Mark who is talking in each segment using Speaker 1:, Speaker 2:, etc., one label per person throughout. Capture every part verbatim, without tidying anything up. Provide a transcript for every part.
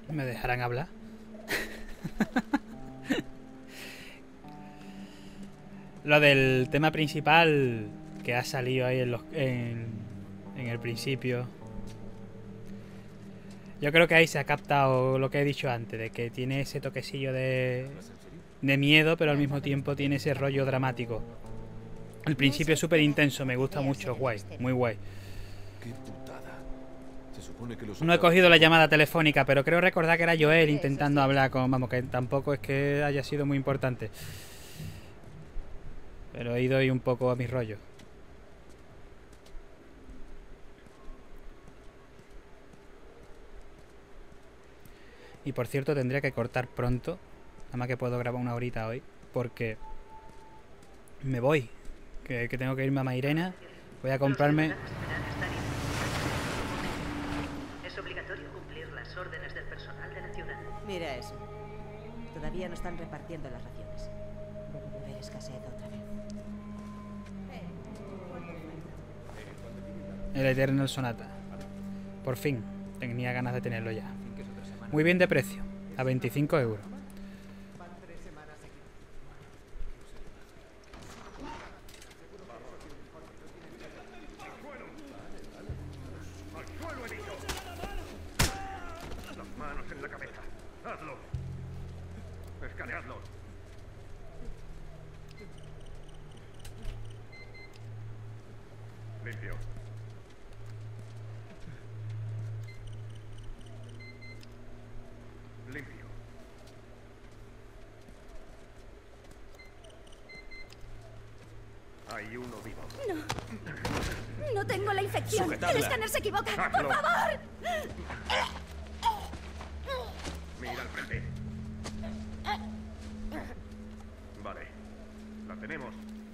Speaker 1: ¿Me dejarán hablar? Lo del tema principal que ha salido ahí en, los, en, en el principio. Yo creo que ahí se ha captado lo que he dicho antes, de que tiene ese toquecillo de, de miedo, pero al mismo tiempo tiene ese rollo dramático. El principio es súper intenso, me gusta mucho, guay, muy guay.
Speaker 2: Qué putada. Se supone que los
Speaker 1: No he cogido la llamada telefónica, pero creo recordar que era Joel intentando hablar con... Vamos, que tampoco es que haya sido muy importante. Pero he ido ahí un poco a mi rollo. Y por cierto, tendría que cortar pronto. Nada más que puedo grabar una horita hoy. Porque me voy. Que, que tengo que irme a Mairena. Voy a comprarme...
Speaker 3: Es obligatorio cumplir las órdenes del personal de la ciudad.
Speaker 4: Mira eso. Todavía no están repartiendo las raciones. Debe de haber escasez otra vez.
Speaker 1: El Eternal Sonata. Por fin. Tenía ganas de tenerlo ya. Muy bien de precio. A veinticinco euros.
Speaker 5: Las manos en la cabeza. Hazlo. Escaneadlo. Limpio. Limpio. Hay uno vivo.
Speaker 6: No. No tengo la infección.
Speaker 2: Sujetadla.
Speaker 6: El escáner se equivoca.
Speaker 5: Hazlo.
Speaker 6: ¡Por favor!
Speaker 5: Mira al frente. Vale. La tenemos.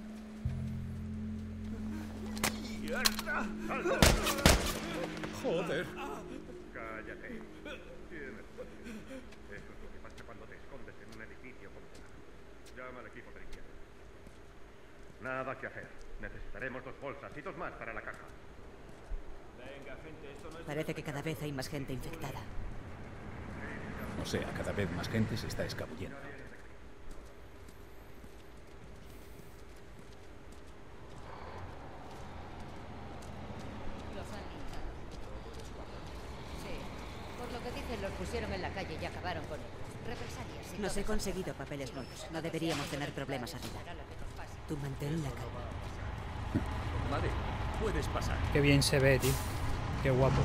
Speaker 5: ¡Alto!
Speaker 2: Joder.
Speaker 5: Cállate. Tienes poder. Eso es lo que pasa cuando te escondes en un edificio condenado. Llama al equipo de limpieza. Nada que hacer. Necesitaremos dos bolsas y dos más para la caja.
Speaker 4: Parece que cada vez hay más gente infectada.
Speaker 2: O sea, cada vez más gente se está escabullendo.
Speaker 7: Los han linchado. Sí. Por lo que dicen, los pusieron en la calle y acabaron con ellos. Represalias. y
Speaker 4: Nos
Speaker 7: todo
Speaker 4: he
Speaker 7: eso.
Speaker 4: conseguido papeles nuevos. No deberíamos tener problemas arriba.
Speaker 7: Será lo que nos pase.
Speaker 4: Tú mantén la calma.
Speaker 2: Vale, puedes pasar.
Speaker 1: Qué bien se ve, tío. Qué guapo.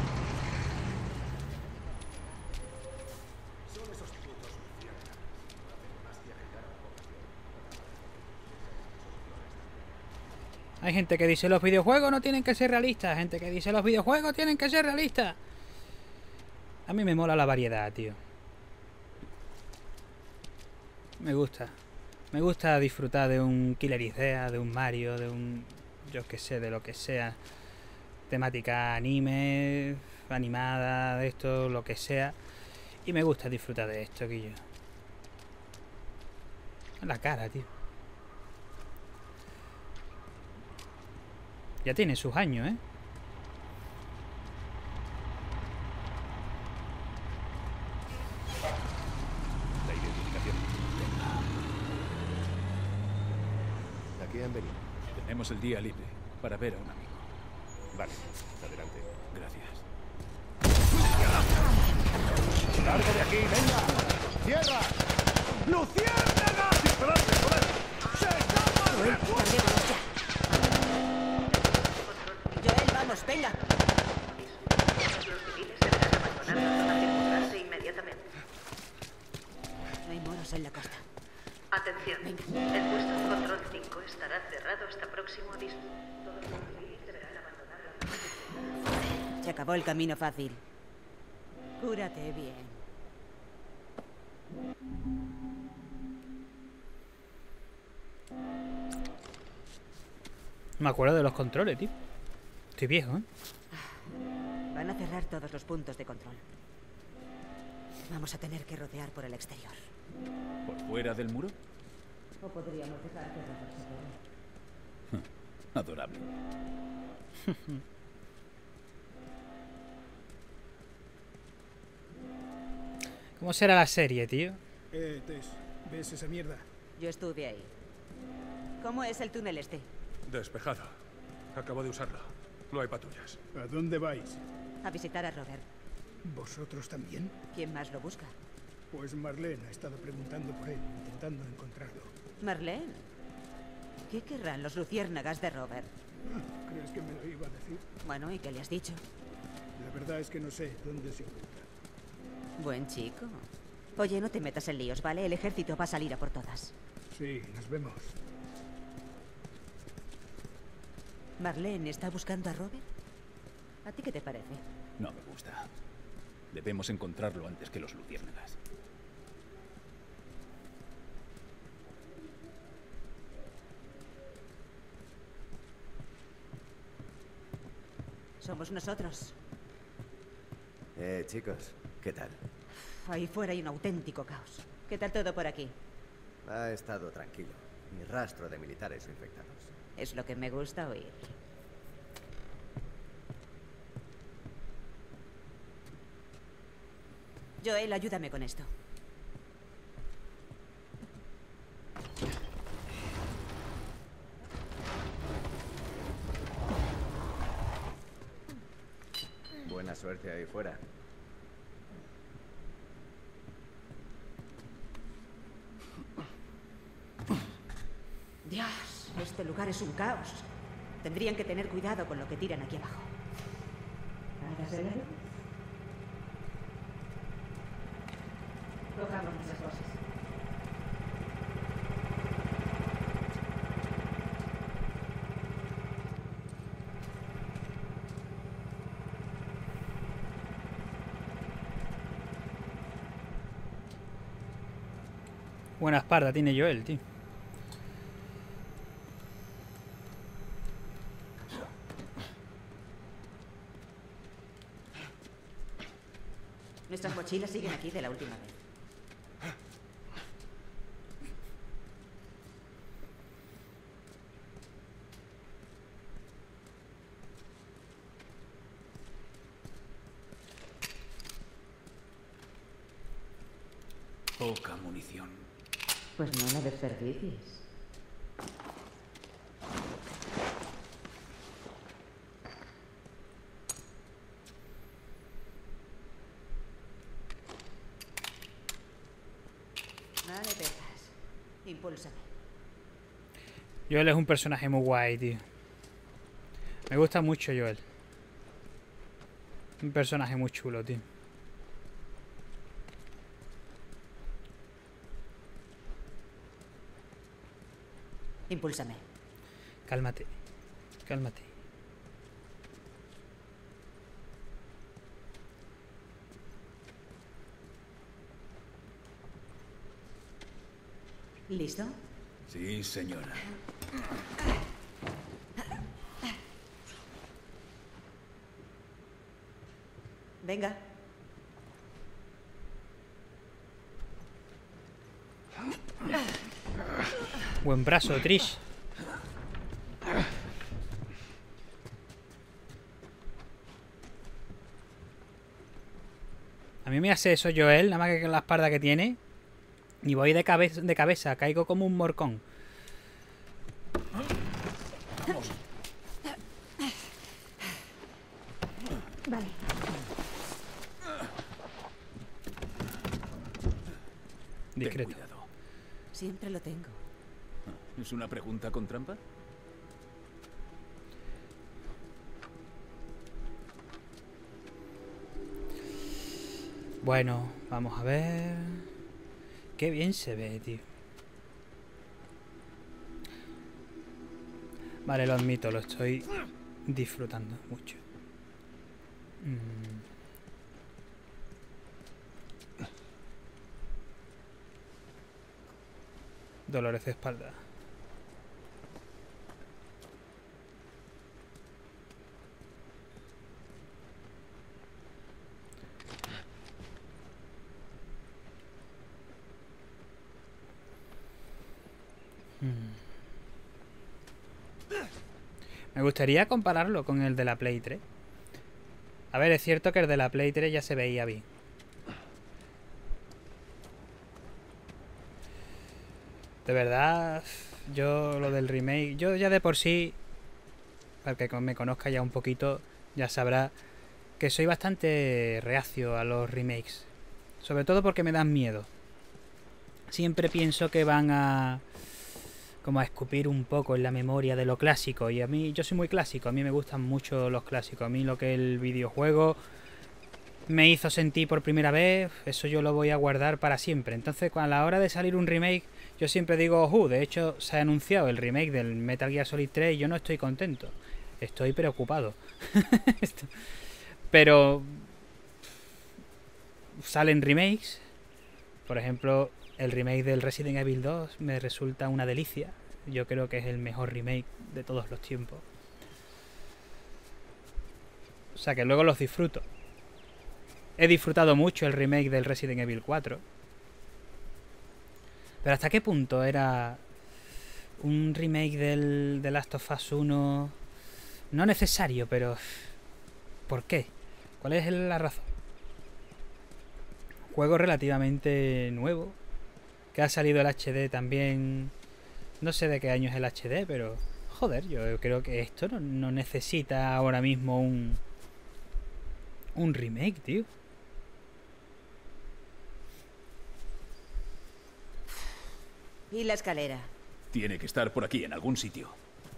Speaker 1: Hay gente que dice los videojuegos no tienen que ser realistas. Gente que dice los videojuegos tienen que ser realistas. A mí me mola la variedad, tío. Me gusta. Me gusta disfrutar de un Killer Idea, de un Mario, de un... yo qué sé, de lo que sea. Temática anime, animada, de esto, lo que sea. Y me gusta disfrutar de esto, Guillo. La cara, tío. Ya tiene sus años, ¿eh?
Speaker 2: La identificación.
Speaker 8: ¿A qué han venido?
Speaker 2: Tenemos el día libre para ver a un amigo.
Speaker 8: Vale, adelante.
Speaker 2: Gracias.
Speaker 8: ¡Largo de aquí, venga! ¡Cierra! ¡Luciérnaga! ¡Disparad, disparad! ¡Se escapa!
Speaker 4: Larguémonos ya. Joel, vamos, venga.
Speaker 3: Los civiles deberán abandonar la zona circundarse inmediatamente.
Speaker 4: No hay moros en la costa.
Speaker 3: Atención. El puesto de control cinco estará cerrado hasta próximo aviso. Todos los civiles deberán abandonar la zona circundante.
Speaker 4: Se acabó el camino fácil. Cúrate bien.
Speaker 1: Me acuerdo de los controles, tío. Estoy viejo, ¿eh?
Speaker 4: Van a cerrar todos los puntos de control. Vamos a tener que rodear por el exterior.
Speaker 2: ¿Por fuera del muro?
Speaker 4: O podríamos dejar que se
Speaker 2: Adorable.
Speaker 1: ¿Cómo será la serie, tío?
Speaker 9: Eh, Tess, ¿ves esa mierda?
Speaker 4: Yo estuve ahí. ¿Cómo es el túnel este?
Speaker 10: Despejado. Acabo de usarlo. No hay patrullas.
Speaker 9: ¿A dónde vais?
Speaker 4: A visitar a Robert.
Speaker 9: ¿Vosotros también?
Speaker 4: ¿Quién más lo busca?
Speaker 9: Pues Marlene ha estado preguntando por él, intentando encontrarlo.
Speaker 4: ¿Marlene? ¿Qué querrán los luciérnagas de Robert?
Speaker 9: ¿Crees que me lo iba a decir?
Speaker 4: Bueno, ¿y qué le has dicho?
Speaker 9: La verdad es que no sé dónde se oculta.
Speaker 4: Buen chico. Oye, no te metas en líos, ¿vale? El ejército va a salir a por todas.
Speaker 9: Sí, nos vemos.
Speaker 4: ¿Marlene está buscando a Robert? ¿A ti qué te parece?
Speaker 2: No me gusta. Debemos encontrarlo antes que los luciérnagas.
Speaker 4: Somos nosotros.
Speaker 11: Eh, chicos, ¿qué tal?
Speaker 4: Ahí fuera hay un auténtico caos. ¿Qué tal todo por aquí?
Speaker 11: Ha estado tranquilo. Ni rastro de militares infectados.
Speaker 4: Es lo que me gusta oír. Joel, ayúdame con esto.
Speaker 11: Buena suerte ahí fuera.
Speaker 4: Dios, este lugar es un caos. Tendrían que tener cuidado con lo que tiran aquí abajo. ¿Hágaselo? Cojamos muchas cosas.
Speaker 1: Buena espalda tiene Joel, tío.
Speaker 4: Nuestras mochilas siguen aquí de la última vez.
Speaker 2: Poca munición.
Speaker 4: Pues no la desperdicies. Vale, Texas. Impúlsame.
Speaker 1: Joel es un personaje muy guay, tío. Me gusta mucho Joel. Un personaje muy chulo, tío.
Speaker 4: Impúlsame.
Speaker 1: Cálmate. Cálmate.
Speaker 4: ¿Listo?
Speaker 2: Sí, señora.
Speaker 4: Venga.
Speaker 1: Buen brazo, Trish. A mí me hace eso Joel, nada más que con la espalda que tiene. Y voy de cabeza, de cabeza, caigo como un morcón.
Speaker 2: Vamos.
Speaker 4: Vale.
Speaker 1: Discreto.
Speaker 2: Ten cuidado.
Speaker 4: Siempre lo tengo.
Speaker 2: ¿Es una pregunta con trampa?
Speaker 1: Bueno, vamos a ver. Qué bien se ve, tío. Vale, lo admito, lo estoy disfrutando mucho. Mm. Dolores de espalda. Me gustaría compararlo con el de la Play tres. A ver, es cierto que el de la Play tres ya se veía bien. De verdad, yo lo del remake, yo ya de por sí, para que me conozca ya un poquito, ya sabrá que soy bastante reacio a los remakes. Sobre todo porque me dan miedo. Siempre pienso que van a... como a escupir un poco en la memoria de lo clásico. Y a mí, yo soy muy clásico, a mí me gustan mucho los clásicos. A mí lo que el videojuego me hizo sentir por primera vez, eso yo lo voy a guardar para siempre. Entonces, a la hora de salir un remake, yo siempre digo, uh, de hecho se ha anunciado el remake del Metal Gear Solid tres y yo no estoy contento. Estoy preocupado. Pero salen remakes. Por ejemplo, el remake del Resident Evil dos me resulta una delicia. Yo creo que es el mejor remake de todos los tiempos. O sea que luego los disfruto. He disfrutado mucho el remake del Resident Evil cuatro. Pero ¿hasta qué punto era un remake del The Last of Us uno? No necesario, pero... ¿por qué? ¿Cuál es la razón? Juego relativamente nuevo. Que ha salido el H D también. No sé de qué año es el H D, pero... joder, yo creo que esto no, no necesita ahora mismo un... un remake, tío.
Speaker 4: ¿Y la escalera?
Speaker 2: Tiene que estar por aquí, en algún sitio.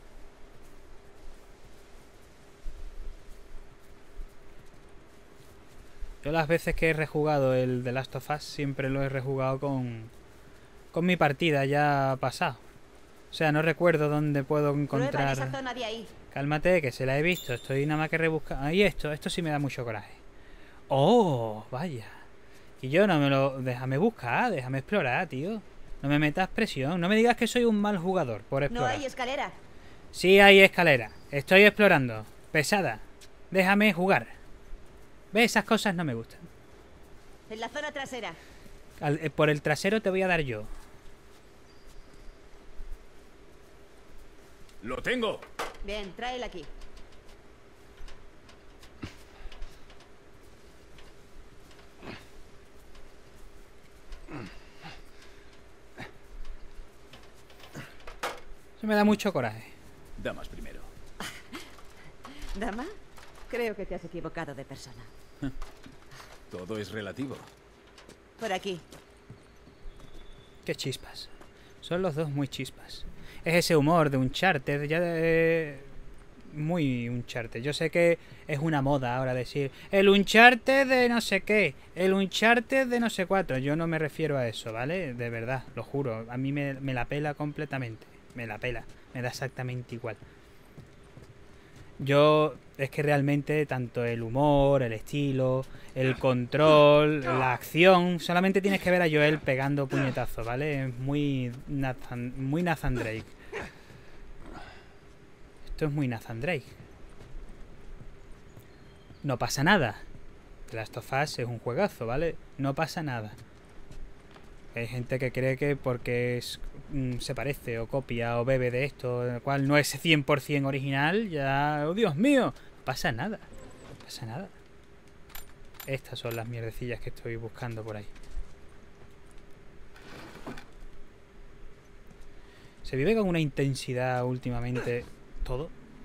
Speaker 1: Yo las veces que he rejugado el The Last of Us siempre lo he rejugado con... con mi partida ya pasada. O sea, no recuerdo dónde puedo encontrar...
Speaker 4: Prueba esa zona de ahí.
Speaker 1: Cálmate, que se la he visto. Estoy nada más que rebuscando. Ahí esto, esto sí me da mucho coraje. ¡Oh! Vaya. Y yo no me lo... déjame buscar, déjame explorar, tío. No me metas presión. No me digas que soy un mal jugador por explorar.
Speaker 4: No hay escalera.
Speaker 1: Sí hay escalera. Estoy explorando. Pesada. Déjame jugar. ¿Ves? Esas cosas no me gustan.
Speaker 4: En la zona trasera.
Speaker 1: Al, eh, por el trasero te voy a dar yo.
Speaker 2: ¡Lo tengo!
Speaker 4: Bien, tráela aquí.
Speaker 1: Eso me da mucho coraje.
Speaker 2: Damas primero.
Speaker 4: ¿Dama? Creo que te has equivocado de persona.
Speaker 2: Todo es relativo.
Speaker 4: Por aquí.
Speaker 1: Qué chispas. Son los dos muy chispas. Es ese humor de Uncharted, ya de... muy Uncharted. Yo sé que es una moda ahora decir el Uncharted de no sé qué, el Uncharted de no sé cuánto. Yo no me refiero a eso, ¿vale? De verdad, lo juro. A mí me, me la pela completamente. Me la pela. Me da exactamente igual. Yo, es que realmente tanto el humor, el estilo, el control, la acción, solamente tienes que ver a Joel pegando puñetazos, ¿vale? Es muy Nathan, muy Nathan Drake. Esto es muy Nathan Drake. No pasa nada. The Last of Us es un juegazo, ¿vale? No pasa nada. Hay gente que cree que porque es, mm, se parece o copia o bebe de esto, el cual no es cien por cien original, ya... ¡oh, Dios mío! No pasa nada. No pasa nada. Estas son las mierdecillas que estoy buscando por ahí. Se vive con una intensidad últimamente todo.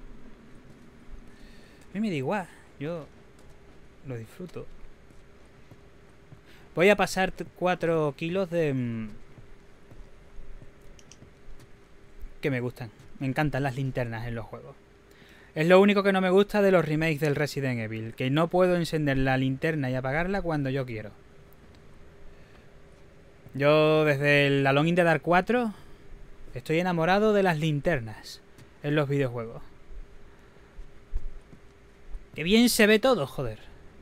Speaker 1: A mí me da igual. Yo lo disfruto. Voy a pasar cuatro kilos de... Mmm, que me gustan. Me encantan las linternas en los juegos. Es lo único que no me gusta de los remakes del Resident Evil. Que no puedo encender la linterna y apagarla cuando yo quiero. Yo desde el Alone in the Dark cuatro estoy enamorado de las linternas en los videojuegos. ¡Qué bien se ve todo, joder!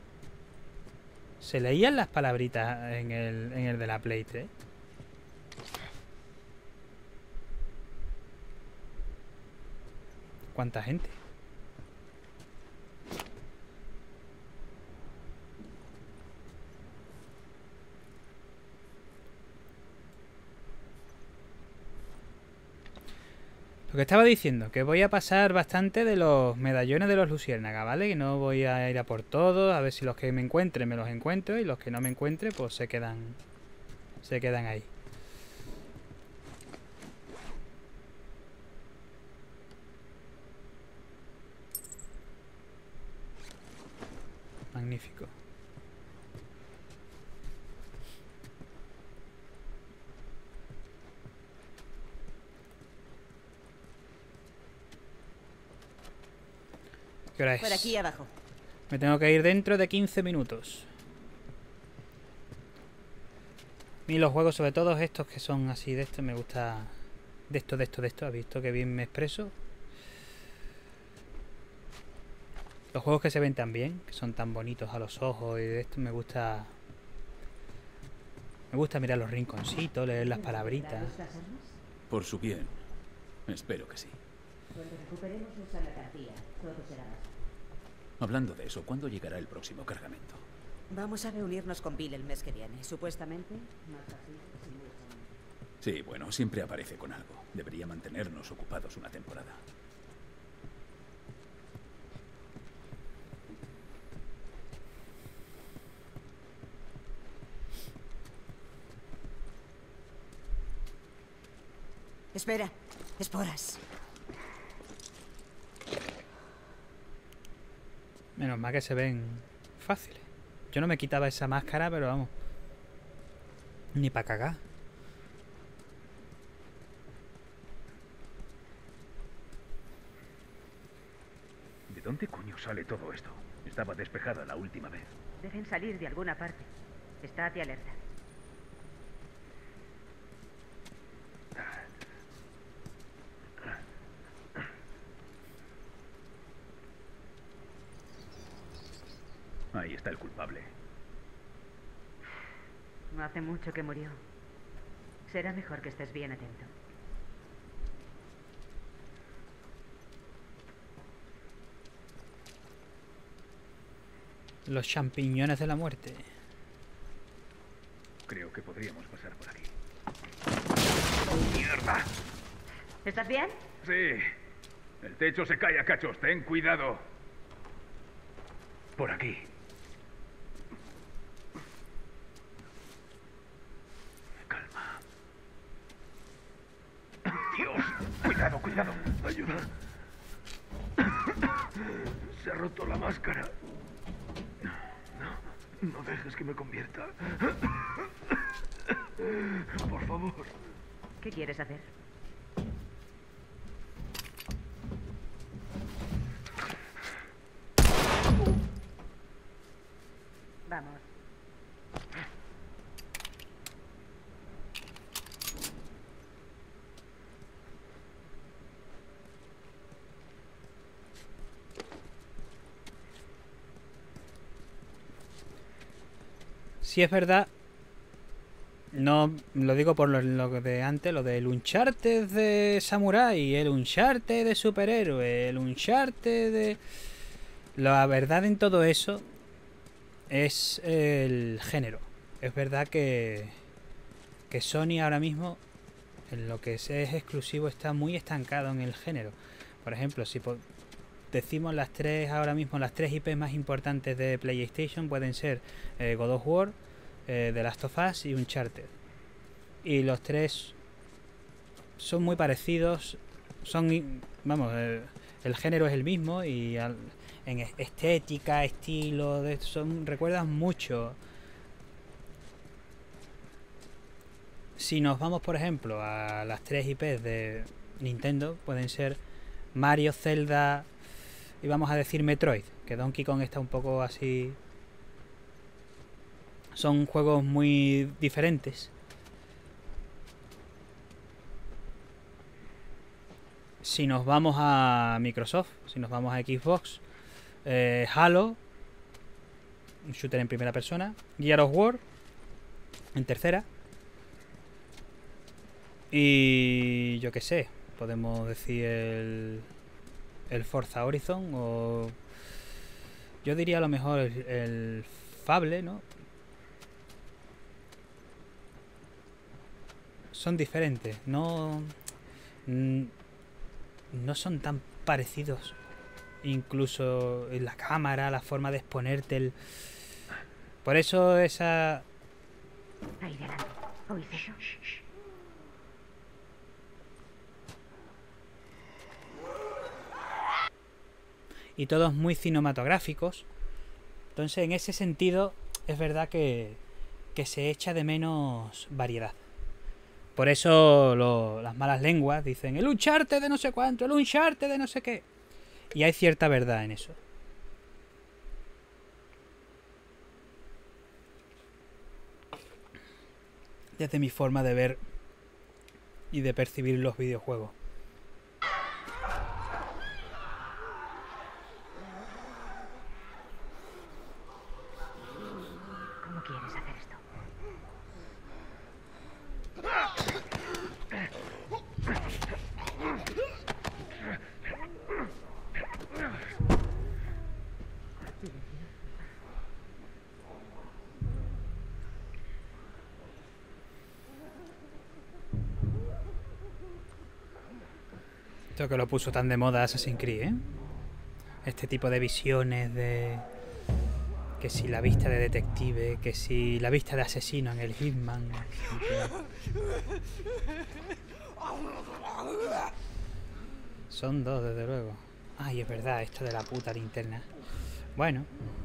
Speaker 1: Se leían las palabritas en el, en el de la Play tres. ¿Cuánta gente? Lo que estaba diciendo, que voy a pasar bastante de los medallones de los luciérnagas, ¿vale? Que no voy a ir a por todos, a ver si los que me encuentre me los encuentro y los que no me encuentre pues se quedan se quedan ahí. Magnífico. ¿Qué hora es?
Speaker 4: Por aquí abajo.
Speaker 1: Me tengo que ir dentro de quince minutos. Y los juegos, sobre todo estos que son así de esto, me gusta... De esto, de esto, de esto. ¿Has visto que bien me expreso? Los juegos que se ven tan bien, que son tan bonitos a los ojos y de esto me gusta... Me gusta mirar los rinconcitos, leer las palabritas.
Speaker 2: Por su bien. Espero que sí.
Speaker 4: Cuando recuperemos usa la cartilla, todo será más.
Speaker 2: Hablando de eso, ¿cuándo llegará el próximo cargamento?
Speaker 4: Vamos a reunirnos con Bill el mes que viene. Supuestamente, más fácil sin mucho.
Speaker 2: Sí, bueno, siempre aparece con algo. Debería mantenernos ocupados una temporada.
Speaker 4: Espera, esporas.
Speaker 1: Menos mal que se ven fáciles. Yo no me quitaba esa máscara, pero vamos. Ni para cagar.
Speaker 5: ¿De dónde coño sale todo esto? Estaba despejada la última vez.
Speaker 4: Deben salir de alguna parte. Estate alerta.
Speaker 5: Ahí está el culpable.
Speaker 4: No hace mucho que murió. Será mejor que estés bien atento.
Speaker 1: Los champiñones de la muerte.
Speaker 5: Creo que podríamos pasar por aquí. ¡Mierda!
Speaker 4: ¿Estás bien?
Speaker 5: Sí. El techo se cae a cachos. Ten cuidado. Por aquí. Calma. Dios. Cuidado, cuidado. Ayuda. Se ha roto la máscara. No, no dejes que me convierta. Por favor.
Speaker 4: ¿Qué quieres hacer? Vamos.
Speaker 1: Si es verdad, no lo digo por lo, lo de antes, lo del Uncharted de Samurai, el Uncharted de superhéroe, el Uncharted de... La verdad en todo eso es el género. Es verdad que, que Sony ahora mismo, en lo que es, es exclusivo, está muy estancado en el género. Por ejemplo, si po decimos las tres ahora mismo, las tres I P más importantes de PlayStation pueden ser eh, God of War, eh, The Last of Us y Uncharted. Y los tres son muy parecidos, son, vamos, eh, el género es el mismo y al, en estética, estilo, de, son recuerdan mucho. Si nos vamos, por ejemplo, a las tres I Ps de Nintendo, pueden ser Mario, Zelda y vamos a decir Metroid, que Donkey Kong está un poco así. Son juegos muy diferentes. Si nos vamos a Microsoft, si nos vamos a Xbox, eh, Halo, un shooter en primera persona, Gears of War en tercera, y yo qué sé, podemos decir el, el Forza Horizon, o yo diría a lo mejor el, el Fable, ¿no? Son diferentes, no no son tan parecidos, incluso en la cámara, la forma de exponerte, el... por eso esa...
Speaker 4: Ahí delante, ¿oíste eso?
Speaker 1: Y todos muy cinematográficos, Entonces, en ese sentido, es verdad que, que se echa de menos variedad. Por eso lo, las malas lenguas dicen el Uncharted de no sé cuánto, el Uncharted de no sé qué. Y hay cierta verdad en eso. Desde mi forma de ver y de percibir los videojuegos.
Speaker 3: ¿Cómo quieres hacer esto?
Speaker 1: Esto que lo puso tan de moda Assassin's Creed, ¿eh? Este tipo de visiones de... Que si la vista de detective, que si la vista de asesino en el Hitman... Son dos, desde luego. Ay, es verdad, esto de la puta linterna. Bueno.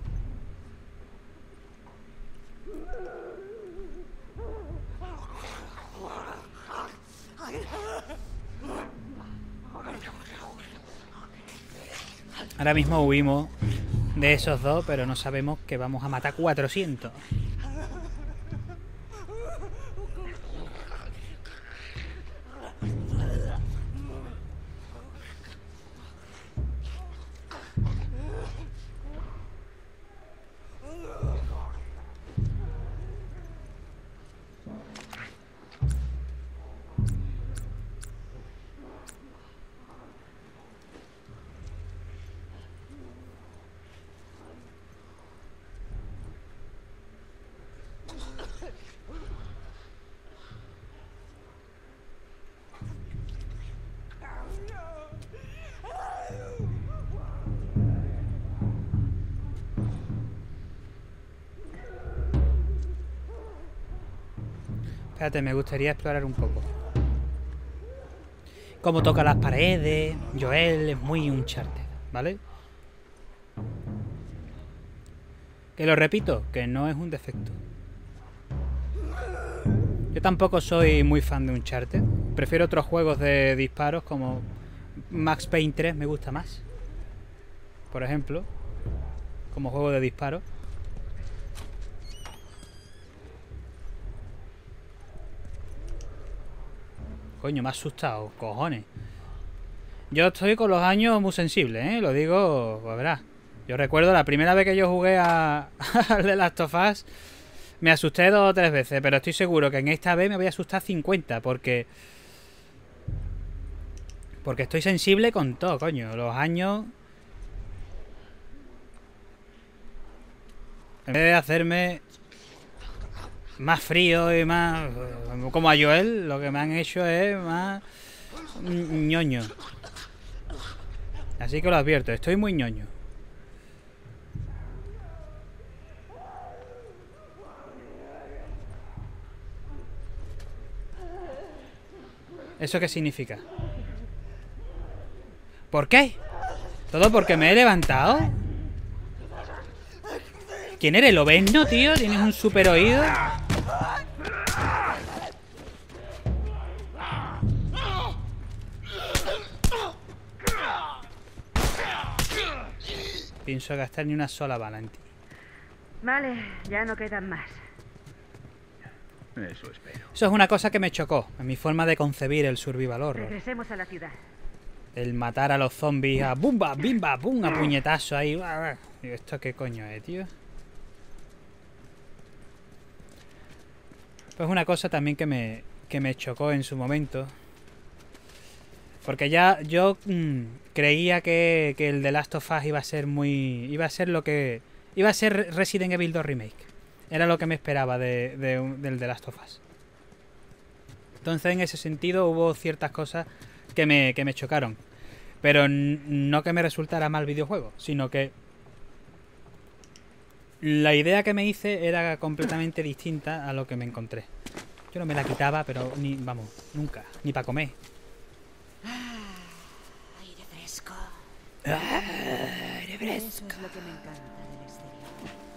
Speaker 1: Ahora mismo huimos de esos dos, pero no sabemos que vamos a matar cuatrocientos. Espérate, me gustaría explorar un poco. Cómo toca las paredes. Joel es muy Uncharted, ¿vale? Que lo repito, que no es un defecto. Yo tampoco soy muy fan de Uncharted. Prefiero otros juegos de disparos como Max Payne tres, me gusta más. Por ejemplo, como juego de disparos. Coño, me ha asustado, cojones. Yo estoy con los años muy sensible, ¿eh? Lo digo, pues verás. Yo recuerdo la primera vez que yo jugué a, a The Last of Us, me asusté dos o tres veces, pero estoy seguro que en esta vez me voy a asustar cincuenta, porque... Porque estoy sensible con todo, coño. Los años... En vez de hacerme... más frío y más... Como a Joel, lo que me han hecho es más... ñoño. Así que lo advierto, estoy muy ñoño. ¿Eso qué significa? ¿Por qué? ¿Todo porque me he levantado? ¿Quién eres? ¿Lo ves, no, tío? ¿Tienes un super oído? Pienso gastar ni una sola bala en ti.
Speaker 3: Vale, ya no quedan más.
Speaker 2: Eso espero.
Speaker 1: Eso es una cosa que me chocó en mi forma de concebir el survival horror.
Speaker 3: Regresemos a la ciudad.
Speaker 1: El matar a los zombies a bumba, bimba, bum, a puñetazo ahí. Digo, ¿esto qué coño es, tío? Pues una cosa también que me, que me chocó en su momento. Porque ya yo mmm, creía que, que el The Last of Us iba a ser muy... Iba a ser lo que... Iba a ser Resident Evil dos Remake. Era lo que me esperaba de, de, del The Last of Us. Entonces, en ese sentido, hubo ciertas cosas que me, que me chocaron. Pero no que me resultara mal videojuego, sino que la idea que me hice era completamente distinta a lo que me encontré. Yo no me la quitaba, pero ni, vamos, nunca, ni para comer.
Speaker 4: Ah, aire fresco.
Speaker 1: Ah, aire fresco.
Speaker 4: Eso es lo que me encanta del exterior.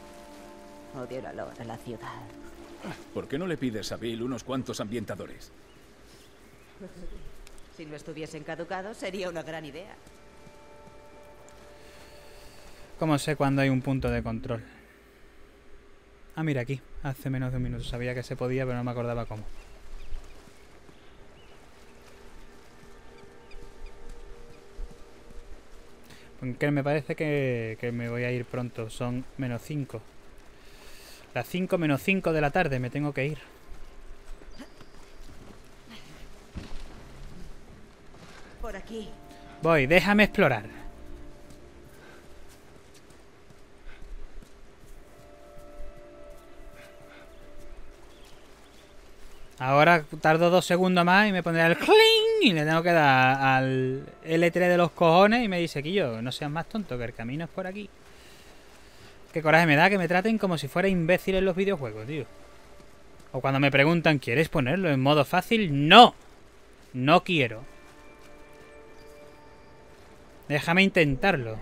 Speaker 4: Odio el olor a la ciudad.
Speaker 2: ¿Por qué no le pides a Bill unos cuantos ambientadores?
Speaker 4: Si no estuviesen caducados, sería una gran idea.
Speaker 1: ¿Cómo sé cuándo hay un punto de control? Ah, mira aquí. Hace menos de un minuto. Sabía que se podía, pero no me acordaba cómo. Aunque me parece que, que me voy a ir pronto. Son menos cinco. Las cinco menos cinco de la tarde me tengo que ir.
Speaker 4: Por aquí.
Speaker 1: Voy, déjame explorar. Ahora tardo dos segundos más y me pondré el cling y le tengo que dar al L tres de los cojones y me dice, Quillo, no seas más tonto, que el camino es por aquí. Qué coraje me da que me traten como si fuera imbécil en los videojuegos, tío. O cuando me preguntan, ¿quieres ponerlo en modo fácil? ¡No! No quiero. Déjame intentarlo.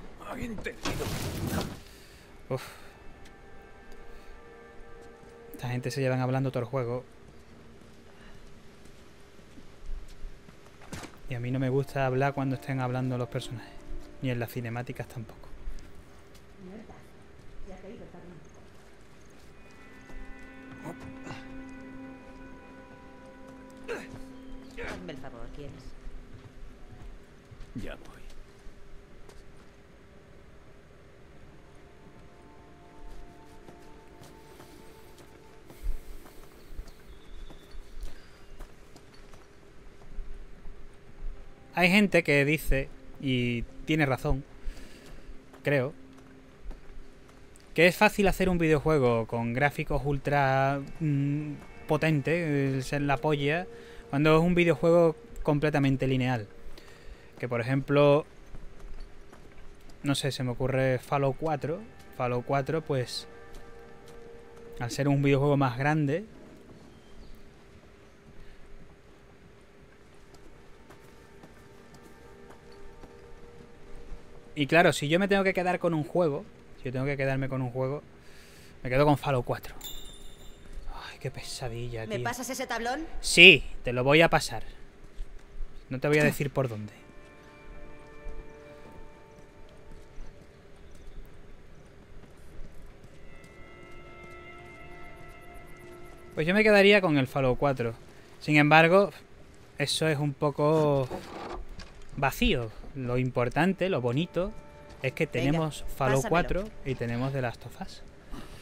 Speaker 1: Uf. Esta gente se llevan hablando todo el juego. Y a mí no me gusta hablar cuando estén hablando los personajes. Ni en las cinemáticas tampoco.
Speaker 4: Hazme el favor, ¿quieres?
Speaker 2: Ya voy.
Speaker 1: Hay gente que dice, y tiene razón, creo, que es fácil hacer un videojuego con gráficos ultra mmm, potentes, ser la polla, cuando es un videojuego completamente lineal. Que por ejemplo, no sé, se me ocurre Fallout cuatro. Fallout cuatro, pues, al ser un videojuego más grande, y claro, si yo me tengo que quedar con un juego, si yo tengo que quedarme con un juego, me quedo con Fallout cuatro. Ay, qué pesadilla, tío.
Speaker 4: ¿Me pasas ese tablón?
Speaker 1: Sí, te lo voy a pasar. No te voy a decir por dónde. Pues yo me quedaría con el Fallout cuatro. Sin embargo, eso es un poco vacío. Lo importante, lo bonito, es que tenemos Venga, Fallout cuatro y tenemos The Last of Us.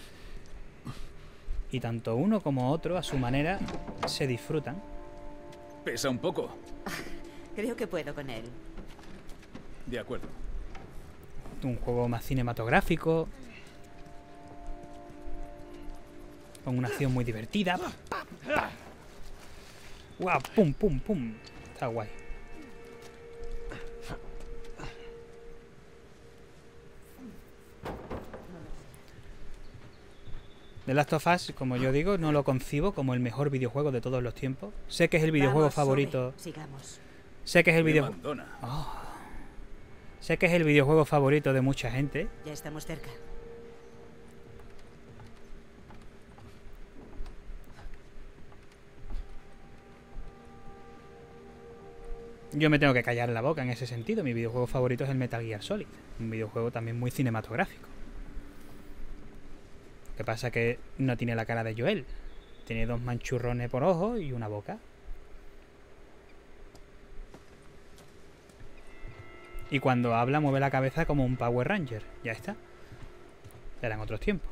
Speaker 1: Y tanto uno como otro, a su manera, se disfrutan.
Speaker 2: Pesa un poco.
Speaker 4: Creo que puedo con él.
Speaker 2: De acuerdo.
Speaker 1: Un juego más cinematográfico, con una acción muy divertida. ¡Guau! ¡Pum, pum, pum! Está guay. The Last of Us, como yo digo, no lo concibo como el mejor videojuego de todos los tiempos. Sé que es el videojuego
Speaker 4: Vamos,
Speaker 1: favorito.
Speaker 4: Sube, sigamos.
Speaker 1: Sé que es el videojuego. Oh. Sé que es el videojuego favorito de mucha gente.
Speaker 4: Ya estamos cerca.
Speaker 1: Yo me tengo que callar la boca en ese sentido. Mi videojuego favorito es el Metal Gear Solid. Un videojuego también muy cinematográfico. Lo que pasa que no tiene la cara de Joel. Tiene dos manchurrones por ojo y una boca. Y cuando habla mueve la cabeza como un Power Ranger. Ya está. Eran otros tiempos.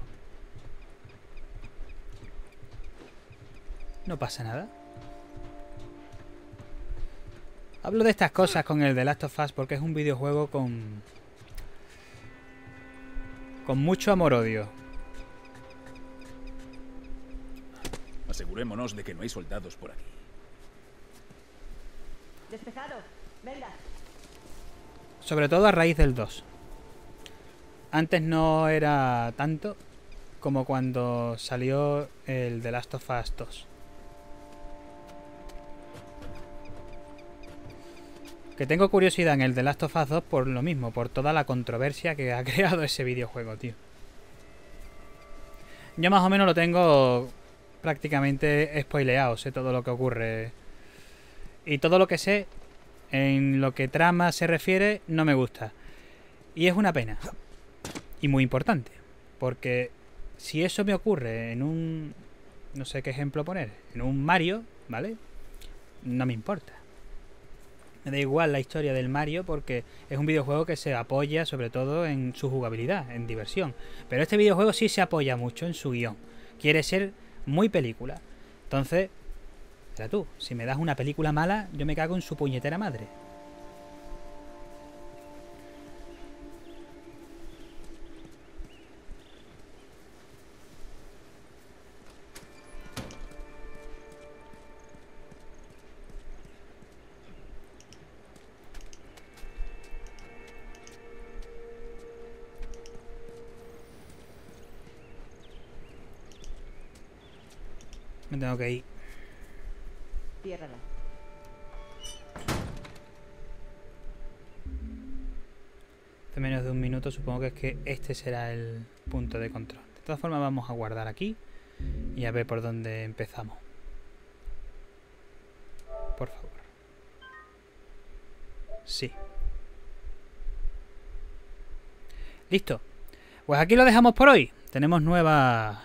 Speaker 1: No pasa nada. Hablo de estas cosas con el The Last of Us porque es un videojuego con... con mucho amor-odio.
Speaker 2: Asegurémonos de que no hay soldados por aquí.
Speaker 4: Despejado. Venga.
Speaker 1: Sobre todo a raíz del dos. Antes no era tanto como cuando salió el The Last of Us dos. Que tengo curiosidad en el The Last of Us dos por lo mismo, por toda la controversia que ha creado ese videojuego, tío. yo más o menos lo tengo prácticamente spoileado, sé todo lo que ocurre. Y todo lo que sé, en lo que trama se refiere, no me gusta. Y es una pena. Y muy importante. Porque si eso me ocurre en un... no sé qué ejemplo poner. En un Mario, ¿vale? No me importa. Me da igual la historia del Mario porque es un videojuego que se apoya sobre todo en su jugabilidad, en diversión. Pero este videojuego sí se apoya mucho en su guión. Quiere ser muy película. Entonces, mira tú, si me das una película mala, yo me cago en su puñetera madre. Me tengo que ir.
Speaker 4: Ciérrala.
Speaker 1: Hace menos de un minuto, supongo que es que este será el punto de control. De todas formas, vamos a guardar aquí y a ver por dónde empezamos. Por favor. Sí. Listo. Pues aquí lo dejamos por hoy. Tenemos nueva...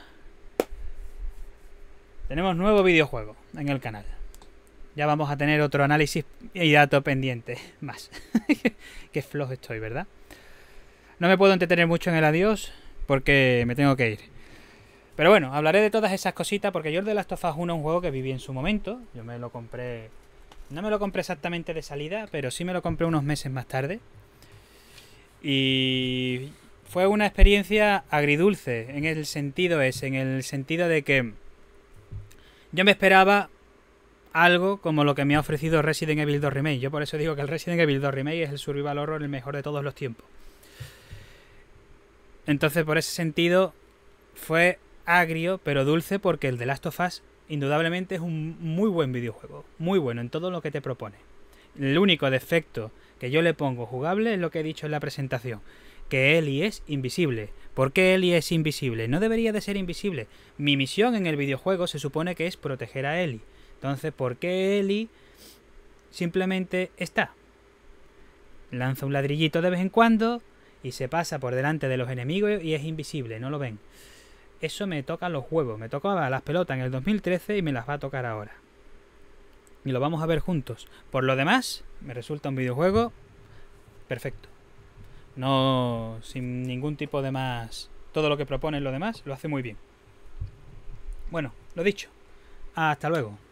Speaker 1: Tenemos nuevo videojuego en el canal. Ya vamos a tener otro análisis y dato pendiente más. Qué flojo estoy, ¿verdad? No me puedo entretener mucho en el adiós porque me tengo que ir. Pero bueno, hablaré de todas esas cositas porque yo el The Last of Us uno es un juego que viví en su momento. Yo me lo compré... No me lo compré exactamente de salida, pero sí me lo compré unos meses más tarde. Y fue una experiencia agridulce en el sentido ese, en el sentido de que yo me esperaba algo como lo que me ha ofrecido Resident Evil dos Remake. Yo por eso digo que el Resident Evil dos Remake es el survival horror el mejor de todos los tiempos. Entonces, por ese sentido, fue agrio, pero dulce, porque el The Last of Us indudablemente es un muy buen videojuego. Muy bueno en todo lo que te propone. El único defecto que yo le pongo jugable es lo que he dicho en la presentación. Que Ellie es invisible. ¿Por qué Ellie es invisible? No debería de ser invisible. Mi misión en el videojuego se supone que es proteger a Ellie. Entonces, ¿por qué Ellie simplemente está? Lanza un ladrillito de vez en cuando y se pasa por delante de los enemigos y es invisible, no lo ven. Eso me toca los huevos. Me tocaba las pelotas en el dos mil trece y me las va a tocar ahora. Y lo vamos a ver juntos. Por lo demás, me resulta un videojuego perfecto. No, sin ningún tipo de más. Todo lo que propone lo demás lo hace muy bien. Bueno, lo dicho. Hasta luego.